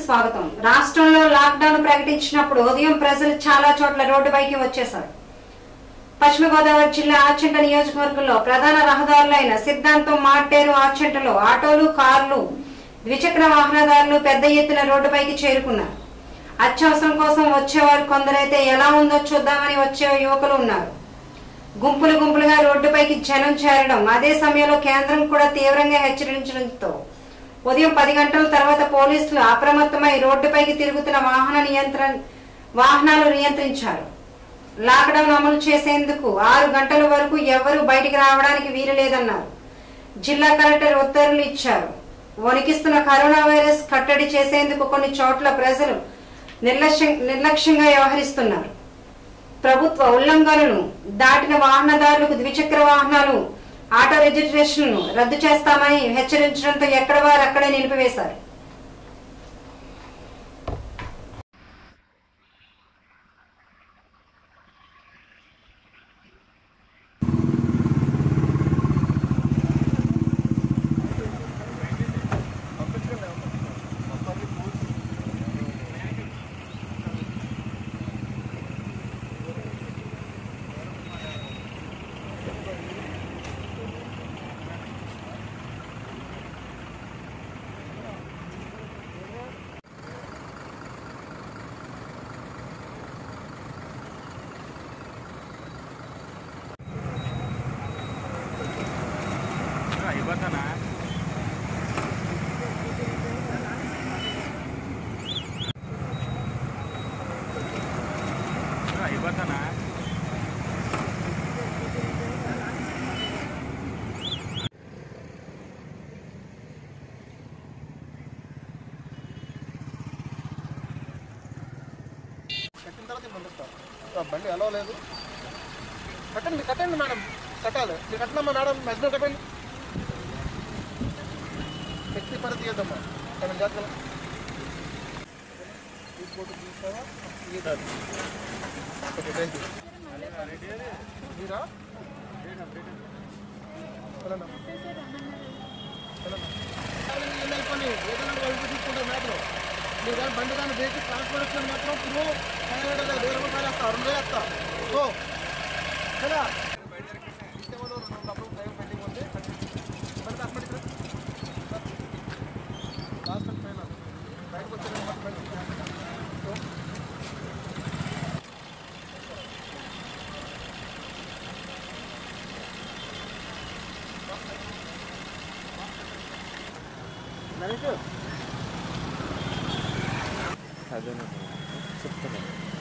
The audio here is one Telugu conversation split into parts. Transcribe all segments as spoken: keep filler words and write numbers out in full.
స్వాగతం. రాష్ట్రంలో లాక్డౌన్ ప్రకటించినప్పుడు ఉదయం ప్రజలు చాలా చోట్ల రోడ్డుపైకి వచ్చేశారు. పశ్చిమ గోదావరి జిల్లా ఆచంట నియోజకవర్గంలో ప్రధాన రహదారులైన సిద్ధాంతం, మాటేరు, ఆచంటలో ఆటోలు, కార్లు, ద్విచక్ర వాహనదారులు పెద్ద ఎత్తున రోడ్డుపైకి చేరుకున్నారు. అత్యవసరం కోసం వచ్చేవారు కొందరైతే ఎలా ఉందో చూద్దామని వచ్చే యువకులు ఉన్నారు. గుంపులు గుంపులుగా రోడ్డుపైకి జనం చేరడం, అదే సమయంలో కేంద్రం కూడా తీవ్రంగా హెచ్చరించడంతో ఉదయం పది గంటల తర్వాత పోలీసులు అప్రమత్తమై రోడ్డుపైకి తిరుగుతున్న వాహన నియంత్రణ వాహనాలు నియంత్రించారు. లాక్డౌన్ అమలు చేసేందుకు ఆరు గంటల వరకు ఎవరూ బయటికి రావడానికి వీలు లేదన్నారు. జిల్లా కలెక్టర్ ఉత్తర్వులు ఇచ్చారు. వణికిస్తున్న కరోనా వైరస్ కట్టడి చేసేందుకు కొన్ని చోట్ల ప్రజలు నిర్లక్ష్యంగా వ్యవహరిస్తున్నారు. ప్రభుత్వ ఉల్లంఘనలను దాటిన వాహనదారులకు ద్విచక్ర వాహనాలు, ఆటో రిజిస్ట్రేషన్లను రద్దు చేస్తామని హెచ్చరించడంతో ఎక్కడ వారు అక్కడే నిలిపివేశారు. ఇవ్వతానా ఇవ్వతానా కట్టిన తర్వాత పంపిస్తారు. బండి ఎలా లేదు కట్టండి కట్టండి మేడం, కట్టాలి. మీరు కట్టినమ్మా మేడం, హస్బెండ్ కట్టండి. వ్యక్తి పని తీయద్దమ్మా, మనం జాతర ఓకే థ్యాంక్ యూ. మీరా పని ఏదైనా వాళ్ళు తీసుకుంటారు మ్యాట్లో. మీరు కానీ బండి కానీ బ్రేక్ ట్రాన్స్పోర్ట్ వచ్చిన మాత్రం ఇప్పుడు వేరే రూపాయలు వేస్తా, రెండు వేలు వేస్తా. ఓ కదా డబ్బులు టైం పెండింగ్ ఉంది. మరి కాస్మెటిక్ లాస్ట్ టైం పైన బయటకు వచ్చిన నరేష్ అదే చెప్తాను.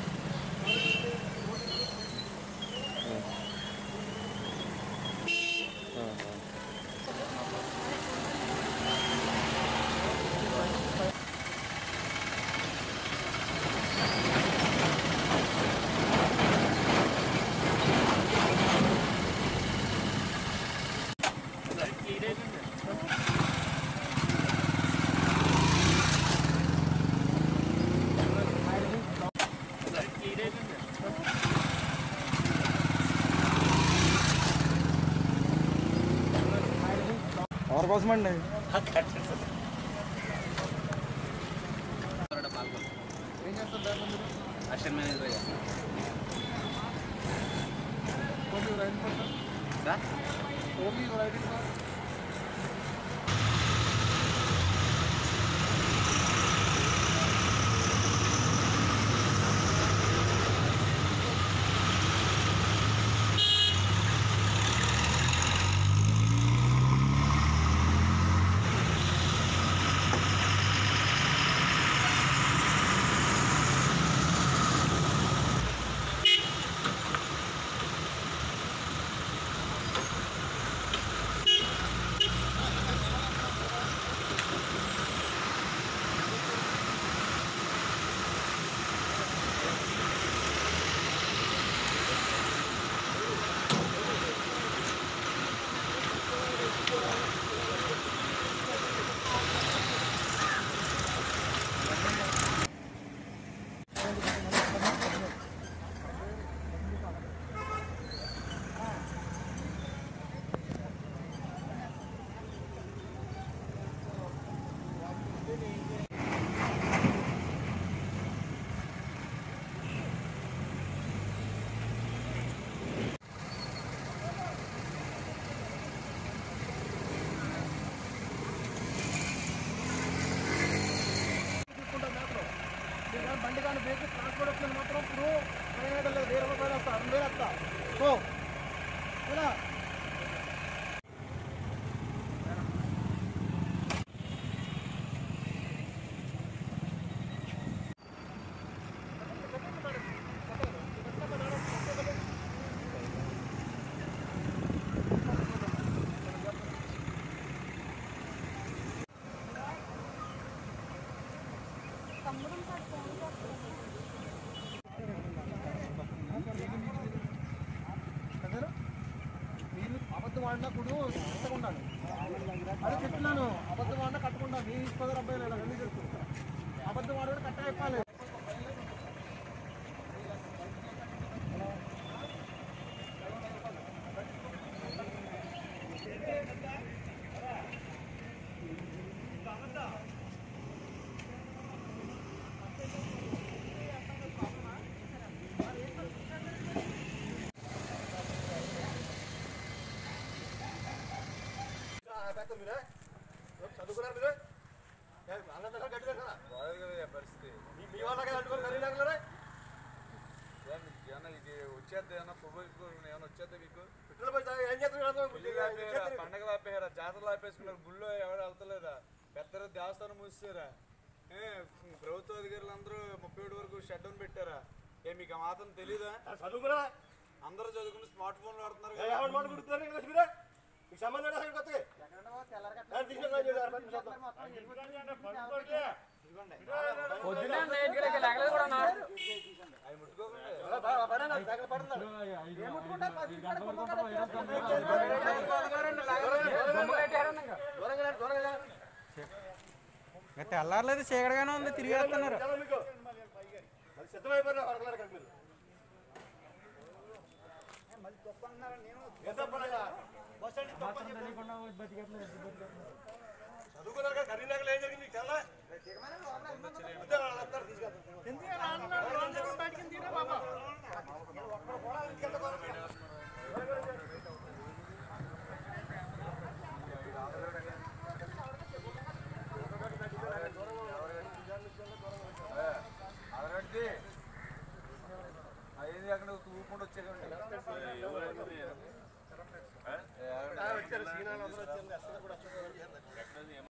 ఎవరి కోసం అండి? ఏం చేస్తారు దాంట్లో మీరు? అసిస్టెంట్ మేనేజర్ చేస్తాను. Only riding person sir only riding sir. అబద్ధం ఆడినా కుడు కట్టకుండాను అదే చెప్తున్నాను. అబద్ధం ఆడినా కట్టకుండా మీ సోదరు అబ్బాయి అన్నీ తెలుసు. అబద్ధం ఆడి కూడా కట్ట చెప్పాలి. చదువుకున్నారు మీరు అన్న గట్టిగా కదా పరిస్థితి మీ వాళ్ళకి అంటుకోరు ఖరీదాగలరా ఏమన్నా ఇది వచ్చేద్ది ఏమన్నా పొగకు ఏమన్నా వచ్చేద్ది మీకు ఏం చేస్తున్నారు? పండగలు ఆపేయారా, జాతరలు ఆపేసుకున్నారు, గుళ్ళో ఎవరు వెళ్తలేరా, పెద్ద దేవస్థానం మూసారా, ప్రభుత్వ అధికారులు అందరూ ముప్పై ఏడు వరకు షట్ డౌన్ పెట్టారా? ఏ మీకు ఆ మాత్రం తెలీదా? చదువుకురా అందరూ చదువుకుని స్మార్ట్ ఫోన్లు వాడుతున్నారు. సంబంధం తెల్లారలేదు చీకటిగానే ఉంది, తిరిగి వేస్తున్నారు. సిద్ధమైపోయినా చదువుకున్నారు కదా కరీంనగర్లో ఏం జరిగింది మీకు తెల్లా? అదగట్టి అయ్యింది అక్కడ ఊపుకుంటూ వచ్చేకండి. వచ్చారు సీనాలు అందరూ వచ్చారు.